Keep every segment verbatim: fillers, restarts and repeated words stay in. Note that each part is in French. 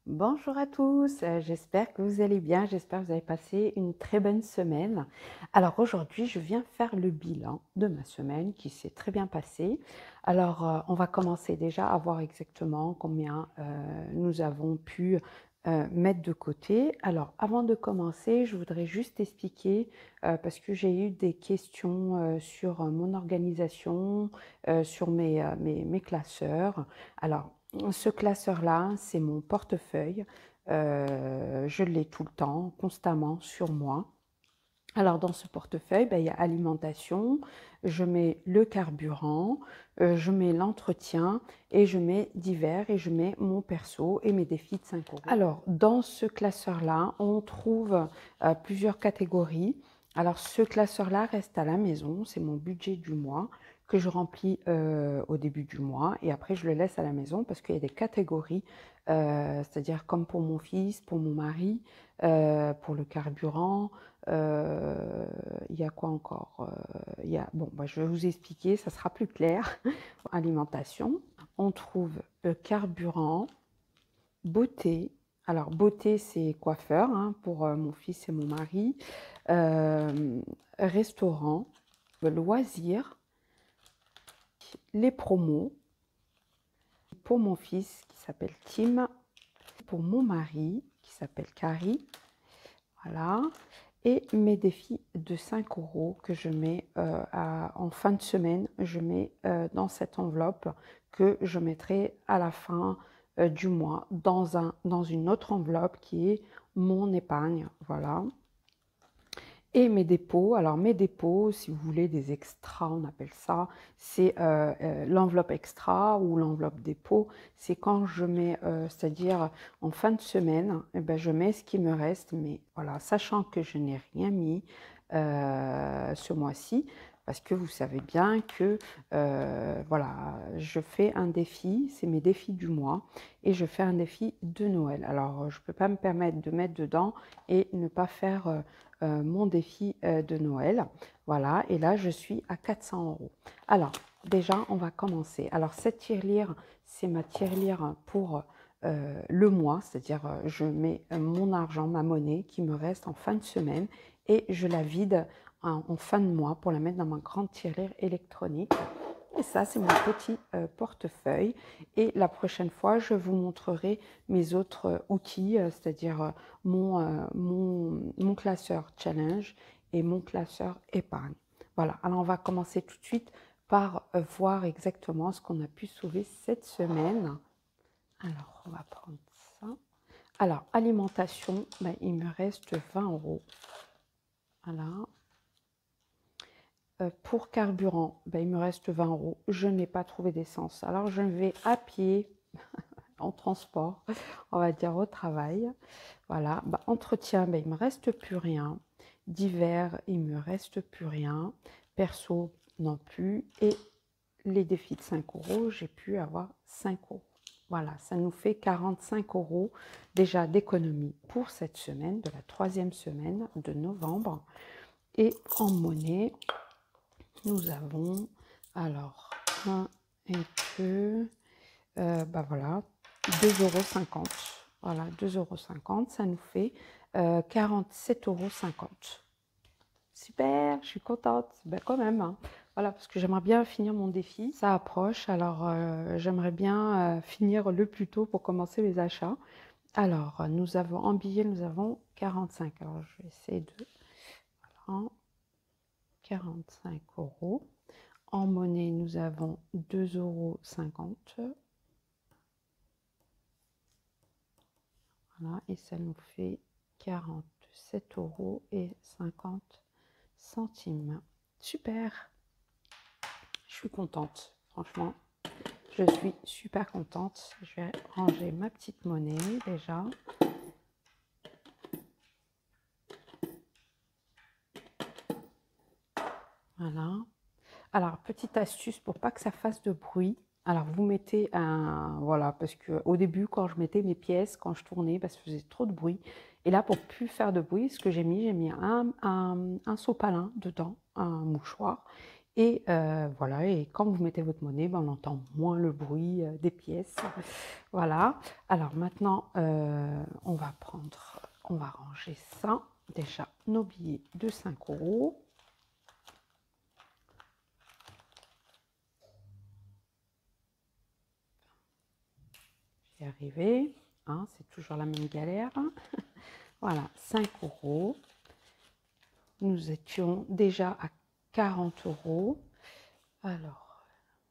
Bonjour à tous, euh, j'espère que vous allez bien, j'espère que vous avez passé une très bonne semaine. Alors aujourd'hui, je viens faire le bilan de ma semaine qui s'est très bien passée. Alors euh, on va commencer déjà à voir exactement combien euh, nous avons pu euh, mettre de côté. Alors avant de commencer, je voudrais juste expliquer, euh, parce que j'ai eu des questions euh, sur euh, mon organisation, euh, sur mes, euh, mes, mes classeurs. Alors, ce classeur-là, c'est mon portefeuille. Euh, je l'ai tout le temps, constamment sur moi. Alors, dans ce portefeuille, ben, il y a alimentation, je mets le carburant, euh, je mets l'entretien et je mets divers et je mets mon perso et mes défis de cinq euros. Alors, dans ce classeur-là, on trouve euh, plusieurs catégories. Alors, ce classeur-là reste à la maison, c'est mon budget du mois que je remplis euh, au début du mois et après je le laisse à la maison parce qu'il y a des catégories, euh, c'est-à-dire comme pour mon fils, pour mon mari, euh, pour le carburant. Euh, il y a quoi encore? Euh, il y a, bon, bah, je vais vous expliquer, ça sera plus clair. Alimentation, on trouve euh, carburant, beauté. Alors, beauté, c'est coiffeur hein, pour euh, mon fils et mon mari. Euh, restaurant, loisirs, les promos pour mon fils qui s'appelle Tim, pour mon mari qui s'appelle Carrie. Voilà. Et mes défis de cinq euros que je mets euh, à, en fin de semaine, je mets euh, dans cette enveloppe que je mettrai à la fin euh, du mois dans, un, dans une autre enveloppe qui est mon épargne. Voilà. Et mes dépôts, alors mes dépôts, si vous voulez des extras, on appelle ça, c'est euh, euh, l'enveloppe extra ou l'enveloppe dépôt, c'est quand je mets, euh, c'est-à-dire en fin de semaine, eh ben, je mets ce qui me reste, mais voilà, sachant que je n'ai rien mis euh, ce mois-ci, parce que vous savez bien que euh, voilà, je fais un défi, c'est mes défis du mois, et je fais un défi de Noël. Alors, je ne peux pas me permettre de mettre dedans et ne pas faire euh, euh, mon défi euh, de Noël. Voilà, et là, je suis à quatre cents euros. Alors, déjà, on va commencer. Alors, cette tirelire, c'est ma tirelire pour euh, le mois, c'est-à-dire euh, je mets euh, mon argent, ma monnaie qui me reste en fin de semaine et je la vide en, en fin de mois pour la mettre dans ma grande tirelire électronique. Et ça, c'est mon petit euh, portefeuille. Et la prochaine fois, je vous montrerai mes autres euh, outils, euh, c'est-à-dire euh, mon, euh, mon, mon classeur challenge et mon classeur épargne. Voilà, alors on va commencer tout de suite par euh, voir exactement ce qu'on a pu sauver cette semaine. Alors, on va prendre ça. Alors, alimentation, ben, il me reste vingt euros. Voilà. Euh, pour carburant, ben, il me reste vingt euros. Je n'ai pas trouvé d'essence. Alors, je vais à pied, en transport, on va dire au travail. Voilà. Ben, entretien, ben, il ne me reste plus rien. Divers, il ne me reste plus rien. Perso, non plus. Et les défis de cinq euros, j'ai pu avoir cinq euros. Voilà, ça nous fait quarante-cinq euros déjà d'économie pour cette semaine, de la troisième semaine de novembre. Et en monnaie, nous avons alors un et deux, euh, bah voilà, deux euros cinquante. Voilà, deux euros cinquante, ça nous fait euh, quarante-sept euros cinquante. Super, je suis contente, ben quand même. Hein. Voilà, parce que j'aimerais bien finir mon défi. Ça approche, alors euh, j'aimerais bien euh, finir le plus tôt pour commencer mes achats. Alors, nous avons en billets, nous avons quarante-cinq. Alors, je vais essayer de... Voilà, quarante-cinq euros. En monnaie, nous avons deux euros cinquante. Voilà, et ça nous fait quarante-sept euros et cinquante centimes. Super! Je suis contente, franchement. Je suis super contente. Je vais ranger ma petite monnaie déjà. Voilà. Alors, petite astuce pour pas que ça fasse de bruit. Alors, vous mettez un... Voilà, parce qu'au début, quand je mettais mes pièces, quand je tournais, bah, ça faisait trop de bruit. Et là, pour plus faire de bruit, ce que j'ai mis, j'ai mis un, un, un sopalin dedans, un mouchoir. Et euh, voilà, et quand vous mettez votre monnaie, ben, on entend moins le bruit euh, des pièces. Voilà. Alors maintenant, euh, on va prendre, on va ranger ça. Déjà, nos billets de cinq euros. J'y ai arrivé. Hein, c'est toujours la même galère. Voilà, cinq euros. Nous étions déjà à quarante euros. Alors,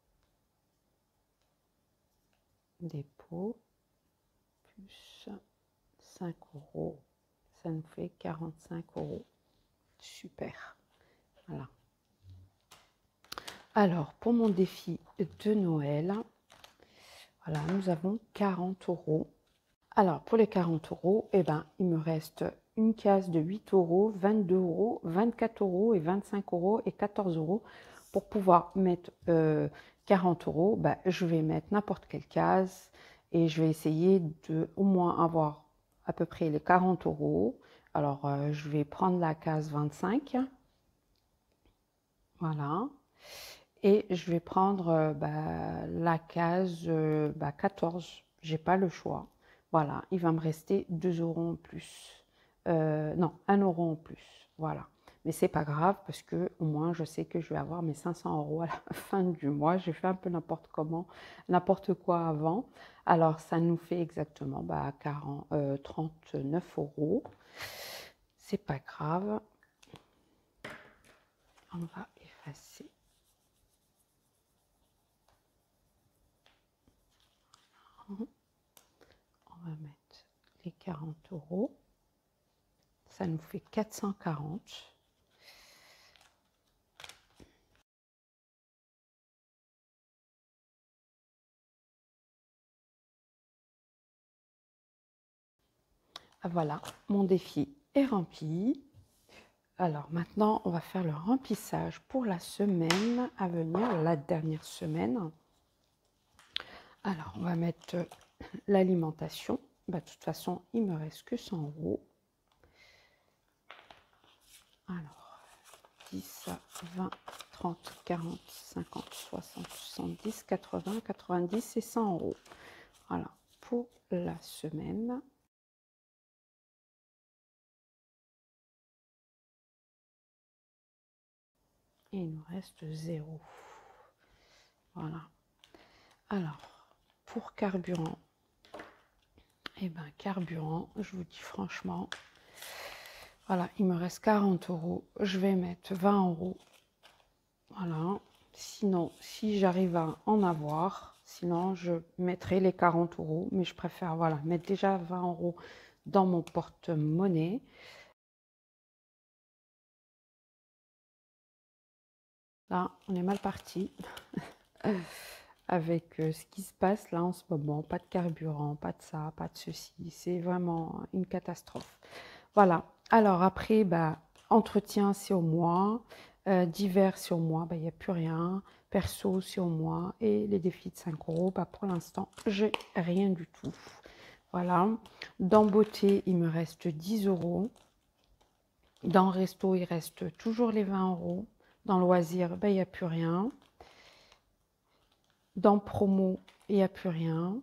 dépôt, plus cinq euros. Ça nous fait quarante-cinq euros. Super. Voilà. Alors, pour mon défi de Noël, voilà, nous avons quarante euros. Alors, pour les quarante euros, eh ben, il me reste une case de huit euros, vingt-deux euros, vingt-quatre euros et vingt-cinq euros et quatorze euros. Pour pouvoir mettre euh, quarante euros, ben, je vais mettre n'importe quelle case et je vais essayer de au moins avoir à peu près les quarante euros. Alors, euh, je vais prendre la case vingt-cinq. Voilà. Et je vais prendre euh, bah, la case euh, bah, quatorze. J'ai pas le choix. Voilà, il va me rester deux euros en plus. Euh, non, un euro en plus. Voilà. Mais c'est pas grave parce que au moins je sais que je vais avoir mes cinq cents euros à la fin du mois. J'ai fait un peu n'importe comment, n'importe quoi avant. Alors ça nous fait exactement bah, quarante, euh, trente-neuf euros. C'est pas grave. On va effacer. On va mettre les quarante euros. Ça nous fait quatre cent quarante. Voilà, mon défi est rempli. Alors maintenant, on va faire le remplissage pour la semaine à venir, la dernière semaine. Alors, on va mettre l'alimentation. Bah, de toute façon, il me reste que cent euros. Alors, dix, vingt, trente, quarante, cinquante, soixante, soixante-dix, quatre-vingts, quatre-vingt-dix et cent euros. Voilà, pour la semaine. Et il nous reste zéro. Voilà. Alors, pour carburant, eh ben carburant, je vous dis franchement, voilà, il me reste quarante euros. Je vais mettre vingt euros. Voilà. Sinon, si j'arrive à en avoir, sinon je mettrai les quarante euros. Mais je préfère, voilà, mettre déjà vingt euros dans mon porte-monnaie. Là, on est mal parti. Avec euh, ce qui se passe là en ce moment, pas de carburant, pas de ça, pas de ceci, c'est vraiment une catastrophe. Voilà, alors après, bah, entretien c'est au mois, euh, divers c'est au mois, bah, il n'y a plus rien, perso c'est au mois, et les défis de cinq euros, bah, pour l'instant, j'ai rien du tout. Voilà, dans beauté, il me reste dix euros, dans resto, il reste toujours les vingt euros, dans loisir, bah, il n'y a plus rien. Dans promo, il n'y a plus rien.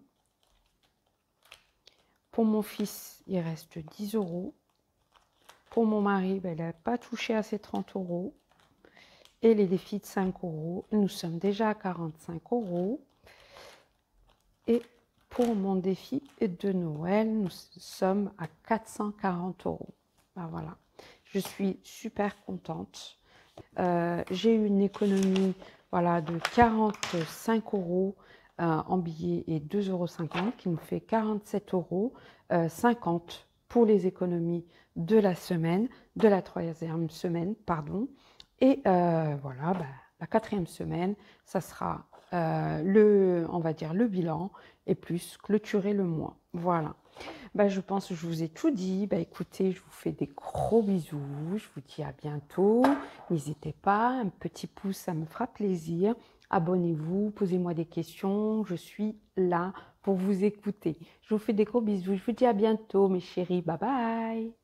Pour mon fils, il reste dix euros. Pour mon mari, ben, il n'a pas touché à ses trente euros. Et les défis de cinq euros, nous sommes déjà à quarante-cinq euros. Et pour mon défi de Noël, nous sommes à quatre cent quarante euros. Ben, voilà, je suis super contente. Euh, j'ai eu une économie voilà, de quarante-cinq euros euh, en billets et deux euros cinquante qui nous fait quarante-sept euros cinquante pour les économies de la semaine, de la troisième semaine, pardon. Et euh, voilà, bah, la quatrième semaine, ça sera euh, le, on va dire le bilan et plus clôturer le mois. Voilà. Bah, je pense que je vous ai tout dit. Bah, écoutez, je vous fais des gros bisous. Je vous dis à bientôt. N'hésitez pas, un petit pouce, ça me fera plaisir. Abonnez-vous, posez-moi des questions. Je suis là pour vous écouter. Je vous fais des gros bisous. Je vous dis à bientôt, mes chéris. Bye bye.